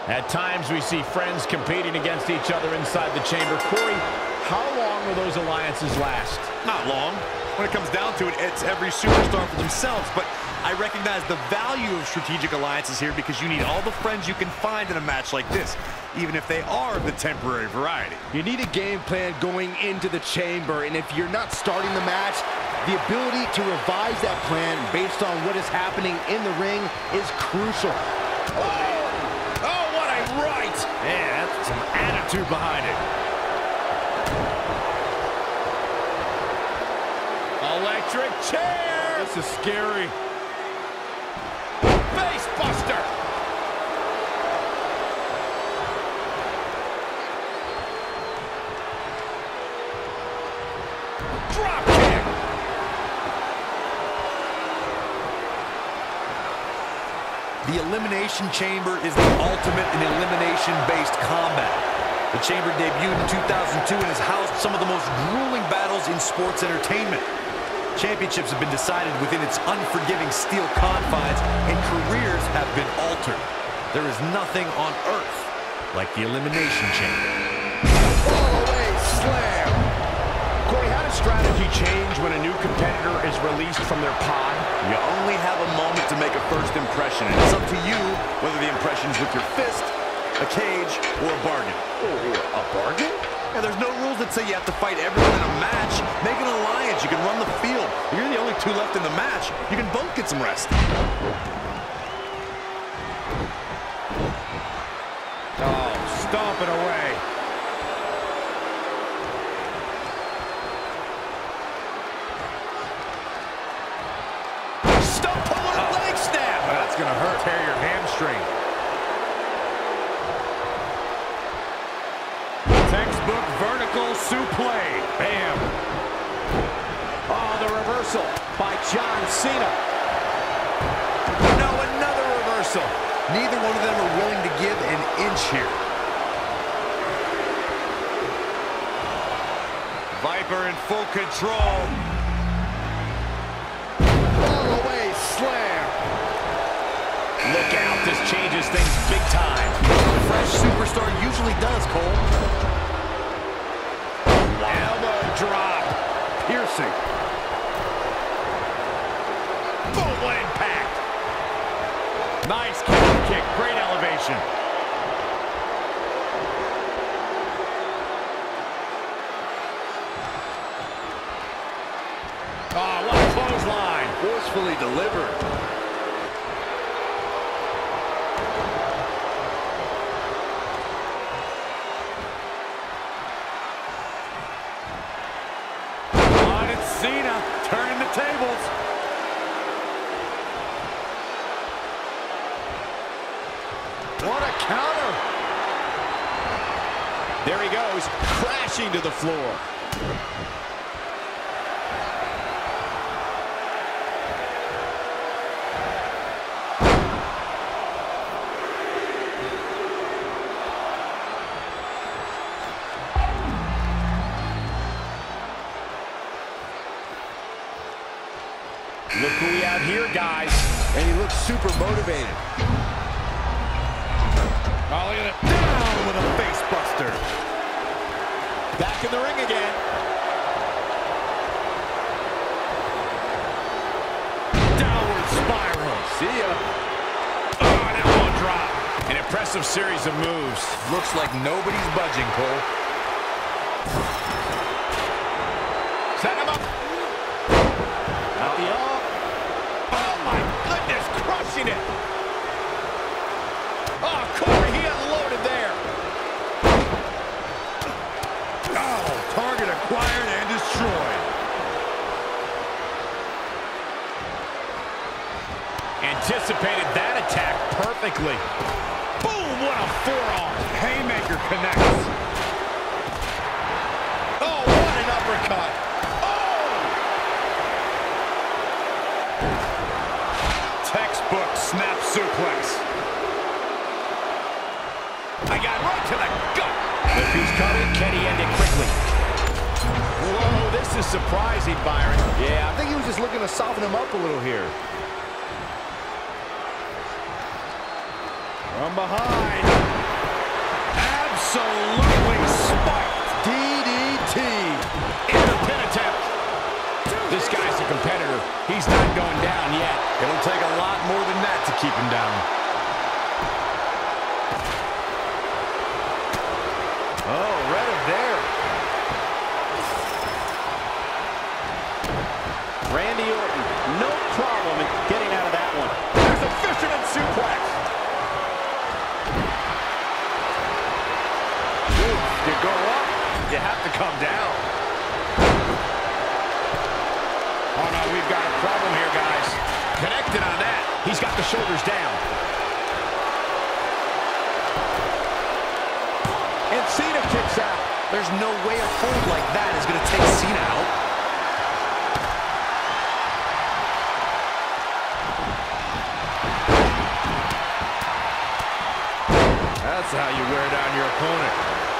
At times we see friends competing against each other inside the chamber. Corey, how long will those alliances last? Not long. When it comes down to it, it's every superstar for themselves, but I recognize the value of strategic alliances here because you need all the friends you can find in a match like this, even if they are the temporary variety. You need a game plan going into the chamber, and if you're not starting the match, the ability to revise that plan based on what is happening in the ring is crucial. Oh, what a right! Yeah, that's some attitude behind it. Electric chair! This is scary. Face buster! Drop kick! The Elimination Chamber is the ultimate in elimination-based combat. The Chamber debuted in 2002 and has housed some of the most grueling battles in sports entertainment. Championships have been decided within its unforgiving steel confines, and careers have been altered. There is nothing on earth like the Elimination Chamber. Fallaway slam. Corey, how does strategy change when a new competitor is released from their pod? You only have a moment to make a first impression, and it's up to you whether the impression is with your fist, a cage, or a bargain. Oh, a bargain? And there's no rules that say you have to fight everyone in a match. Make an alliance. You can run the field. If you're the only two left in the match, you can both get some rest. Oh, stomp it away. Stump puller leg snap. That's going to hurt. Tear your hamstring. Textbook vertical suplex. Bam. Oh, the reversal by John Cena. No, another reversal. Neither one of them are willing to give an inch here. Viper in full control. Fallaway slam. Look out, this changes things big time. A fresh superstar usually does, Cole. Elbow drop. Piercing. Boom, what impact. Nice counter kick, great elevation. Oh, what a clothesline. Forcefully delivered. Cena turning the tables. What a counter. There he goes, crashing to the floor. Look who we have here, guys. And he looks super motivated. Oh, look at it. Down with a face buster. Back in the ring again. Downward spiral. See ya. Oh, now one drop. An impressive series of moves. Looks like nobody's budging, Cole. Set him up. Not the all. Oh, my goodness, crushing it. Oh, Corey, he unloaded there. Oh, target acquired and destroyed. Anticipated that attack perfectly. Boom, what a forearm. Haymaker connects. Oh, what an uppercut. Textbook snap suplex. I got right to the gut. Look who's coming. Can he end it quickly? Whoa, this is surprising, Byron. Yeah, I think he was just looking to soften him up a little here. From behind. Absolutely spiked. DDT. Into pin attempt. This guy's a competitor. He's not going down yet. It'll take a lot more than that to keep him down. Oh, read him there. Randy Orton, no problem in getting out of that one. There's a fisherman suplex. You go up, you have to come down. Oh, no, we've got a problem here, guys. Connected on that. He's got the shoulders down. And Cena kicks out. There's no way a hold like that is going to take Cena out. That's how you wear down your opponent.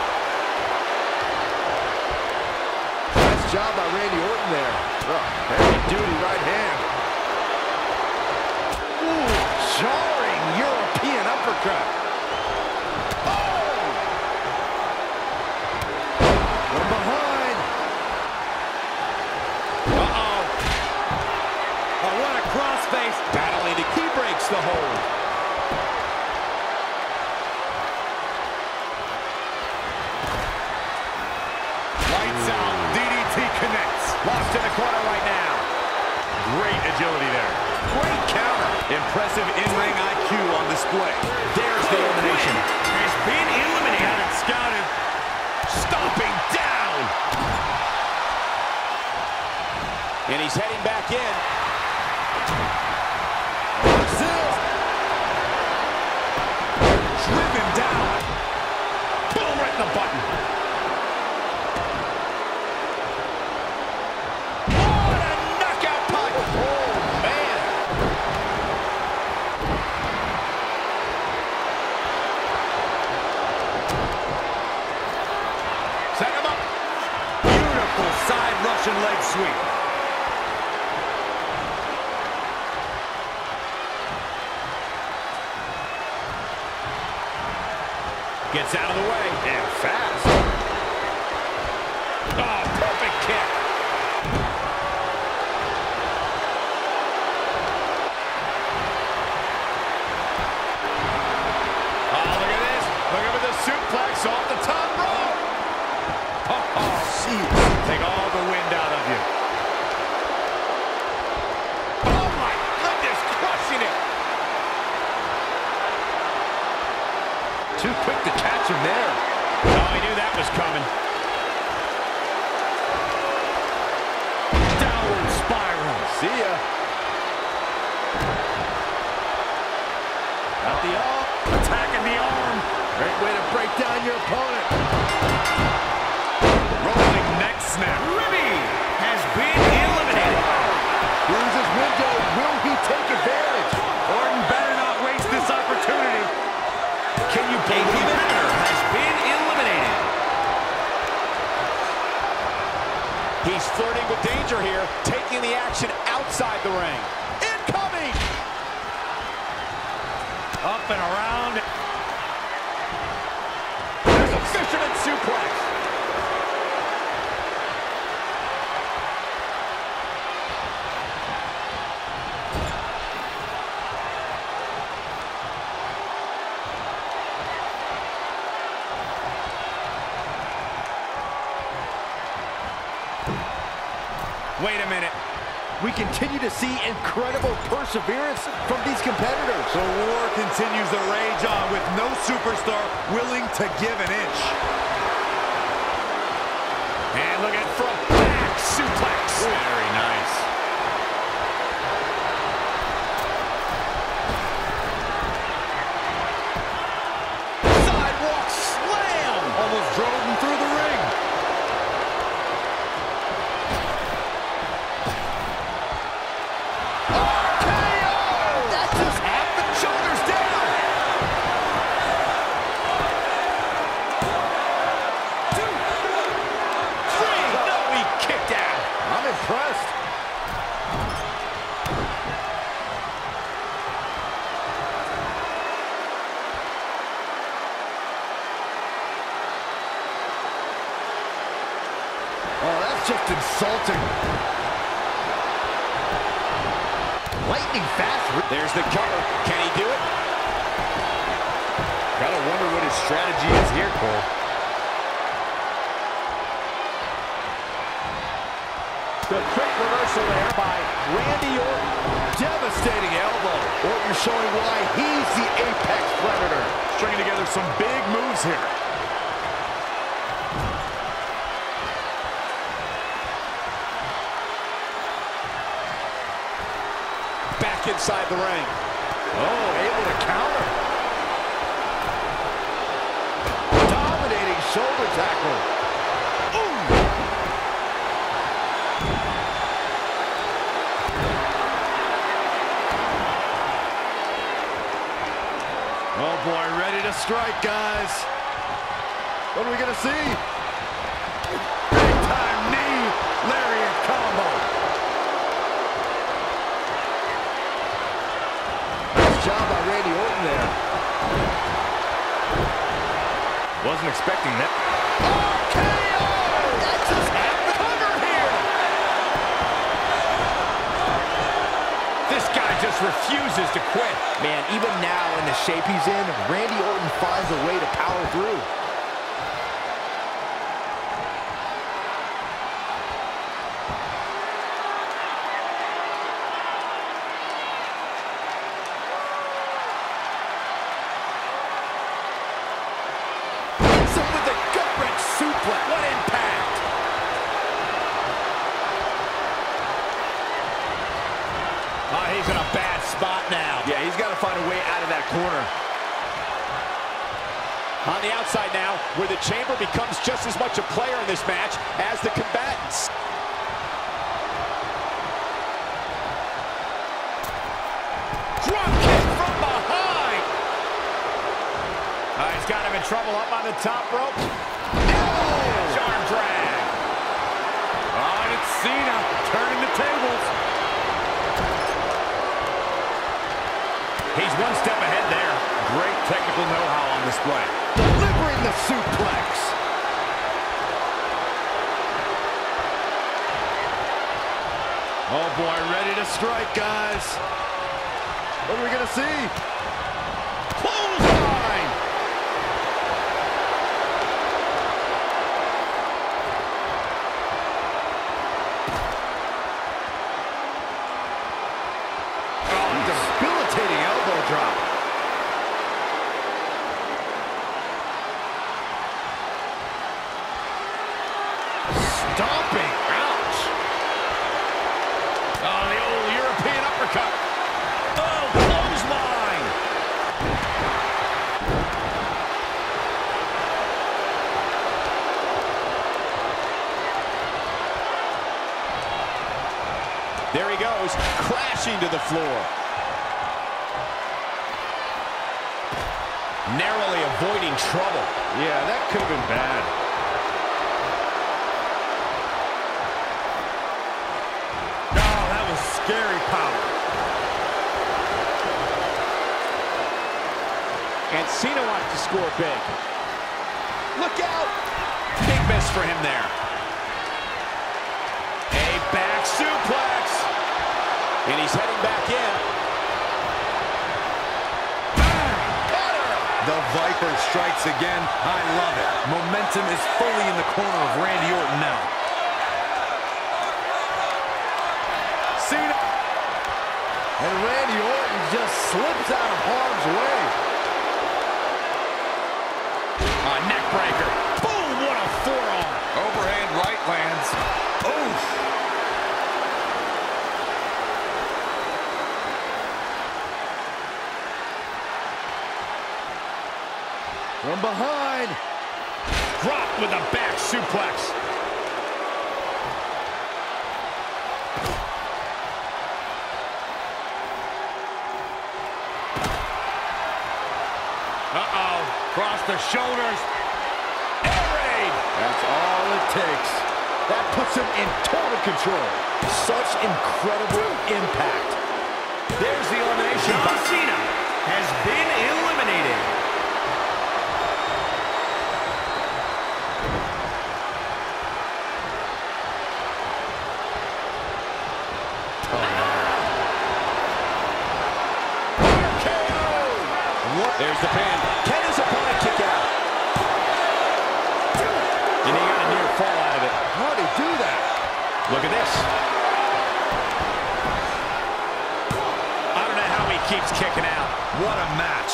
Nice job by Randy Orton there. Oh, heavy-duty right hand. Ooh, jarring European uppercut. Oh! From behind. Uh-oh. Oh, what a crossface. Battling to key breaks the hold. Lost in the corner right now. Great agility there. Great counter. Impressive in-ring IQ on display. There's the elimination. He's been eliminated. Scouted. Stomping down. And he's heading back in. Brazil. Driven down. Boom, right in the button. Set him up. Beautiful side Russian leg sweep. Gets out of the way. And fast. Oh, perfect kick. Oh, look at this. Look at the suplex off the top rope. Oh, jeez. Take all the wind out of you. Oh, my goodness, crushing it. Too quick to catch him there. Oh, he knew that was coming. Downward spiral. See ya. Got the arm. Attacking the arm. Great way to break down your opponent. Rolling neck snap. Ribby has been eliminated. Here's his window. Will he take advantage? Orton better not waste this opportunity. Can you believe it? A competitor has been eliminated. He's flirting with danger here, taking the action outside the ring. Incoming! Up and around. There's a fisherman suplex. Wait a minute. We continue to see incredible perseverance from these competitors. The war continues to rage on with no superstar willing to give an inch. And look at front back suplex. Very nice. Sidewalk slam. Almost drove him through the ring. lightning fast. There's the cover. Can he do it? Gotta wonder what his strategy is here, Cole. The quick reversal there by Randy Orton. Devastating elbow. Orton showing why he's the apex predator. Stringing together some big moves here. Back inside the ring. Oh, able to counter. Dominating shoulder tackle. Ooh. Oh boy, ready to strike, guys. What are we gonna see? Big time knee lariat combo. Nice job by Randy Orton there. Wasn't expecting that. RKO! That just had the cover here. This guy just refuses to quit. Man, even now in the shape he's in, Randy Orton finds a way to power through. With the gut-wrench suplex. What impact! Oh, he's in a bad spot now. Yeah, he's got to find a way out of that corner. On the outside now, where the Chamber becomes just as much a player in this match as the combatants. Drop kick from behind. He's got him in trouble up on the top rope. Oh! Arm drag. Oh, and it's Cena turning the tables. He's one step ahead there. Great technical know-how on display. Delivering the suplex. Oh boy, ready to strike, guys. What are we gonna see? Clothesline! Oh, debilitating elbow drop. Stomping. Ouch. Oh, the old European uppercut. Oh, clothesline. There he goes, crashing to the floor. Narrowly avoiding trouble. Yeah, that could have been bad. Oh, that was scary power. And Cena wants to score big. Look out! Big miss for him there. A back suplex. And he's heading back in. The Viper strikes again. I love it. Momentum is fully in the corner of Randy Orton now. Cena. And Randy Orton just slips out of harm's way. Neck breaker. Boom, what a forearm. Overhand right lands. Oof. From behind. Dropped with a back suplex. Uh-oh. Across the shoulders. Air raid. That's all it takes. That puts him in total control. Such incredible impact. There's the elimination. John Cena has been eliminated. There's the pin. Can his opponent kick out? And he got a near fall out of it. How'd he do that? Look at this. I don't know how he keeps kicking out. What a match.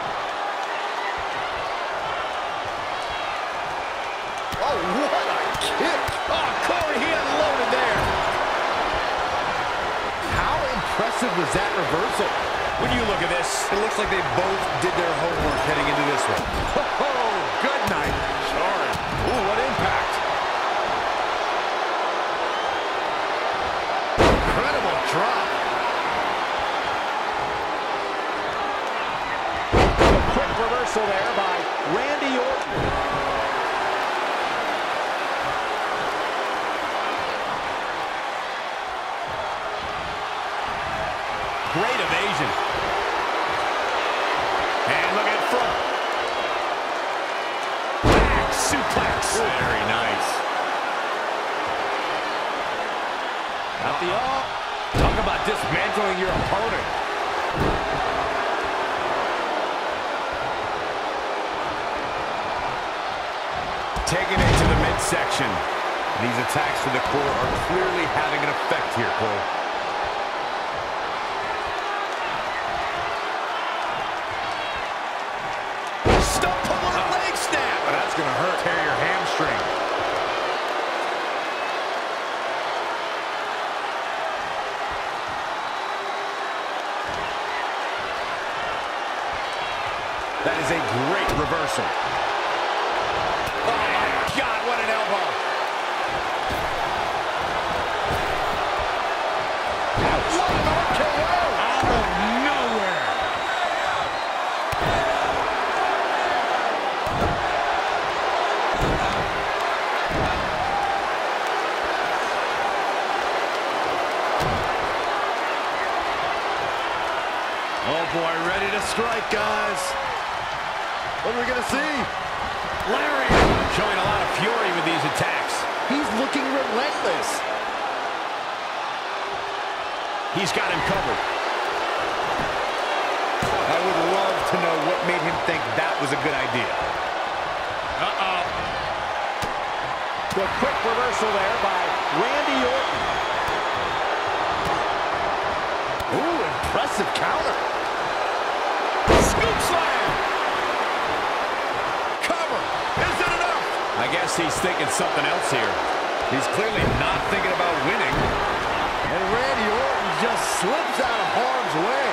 Oh, what a kick. Oh, Corey, he unloaded there. How impressive was that reversal? When you look at this, It looks like they both did their homework heading into this one. Oh, good night. sorry. Ooh, what impact. Incredible drop. A quick reversal there by Randy Orton. Great evasion. And look at front. Back suplex. Very nice. Out the up. Talk about dismantling your opponent. Taking it to the midsection. These attacks to the core are clearly having an effect here, Cole. Stump puller leg snap. That's going to hurt. Tear your hamstring. That is a great reversal. Oh, my God, what an elbow. What an RKO. Out of nowhere. Oh, boy, ready to strike, guys. What are we going to see? Larry showing a lot of fury with these attacks. He's looking relentless. He's got him covered. I would love to know what made him think that was a good idea. Uh-oh. The quick reversal there by Randy Orton. Ooh, impressive counter. Scoop slam. Cover. Is it enough? I guess he's thinking something else here. He's clearly not thinking about winning. And Randy Orton just slips out of harm's way.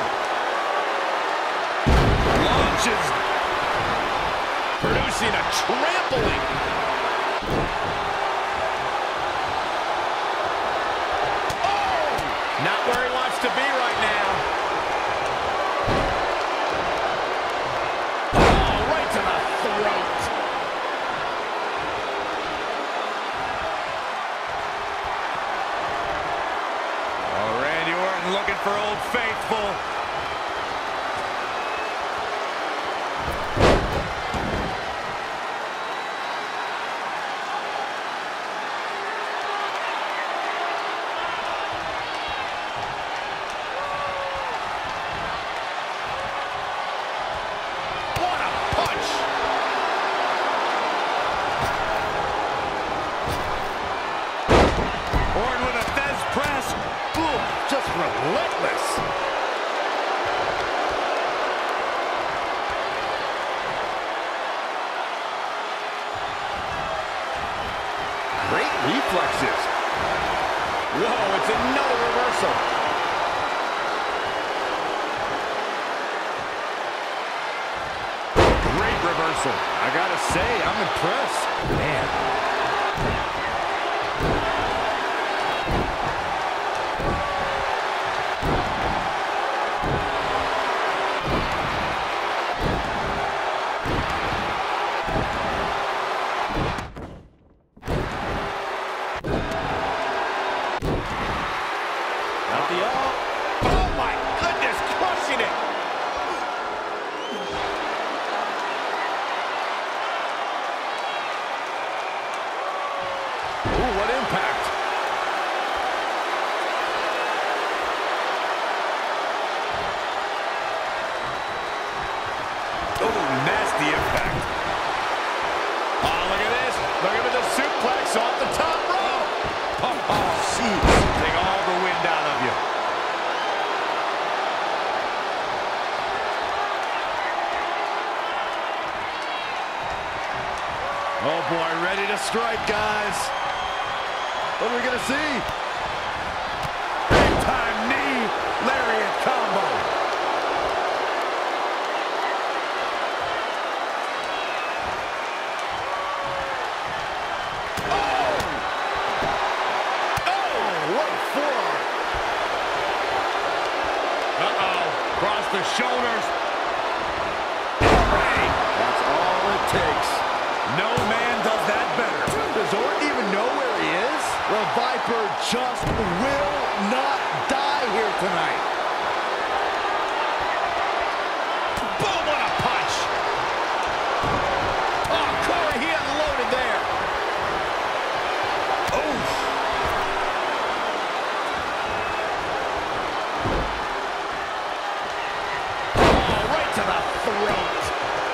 Launches. Producing a trampling. Oh! Not where he wants to be right now. Oh, right to the throat. Oh, Randy Orton looking for Old Faithful. What a punch. Orton with a Fez press. Boom, just relentless. Great reflexes. Whoa, it's another reversal. Great reversal. I gotta say, I'm impressed. Man. Out the up. Oh my goodness, crushing it. Ooh, what impact. strike, guys. What are we gonna see? Big time knee lariat combo. Across the shoulders. That's all it takes. No man does that better. Does Orton even know where he is? The Viper just will not die here tonight. Boom, what a punch. Oh, Corey, he unloaded there. Oh. To the throat.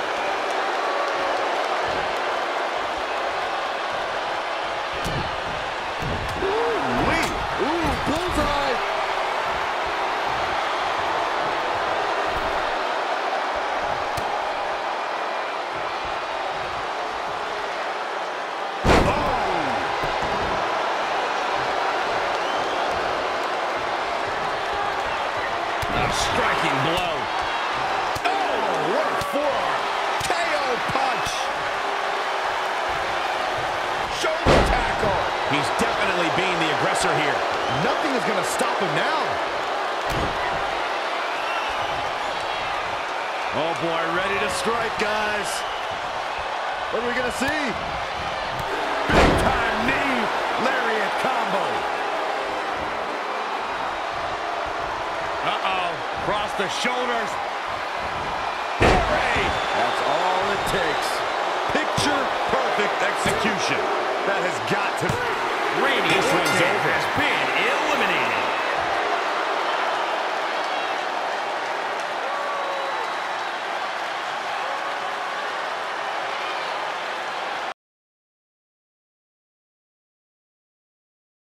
Ooh-wee. Ooh, bullseye. A striking blow. Forearm. KO punch. Shoulder tackle. He's definitely being the aggressor here. Nothing is going to stop him now. Oh boy, ready to strike, guys. What are we going to see? Big time knee lariat combo. Across the shoulders. That's all it takes. Picture perfect execution. That has got to... Randy swings over. Has been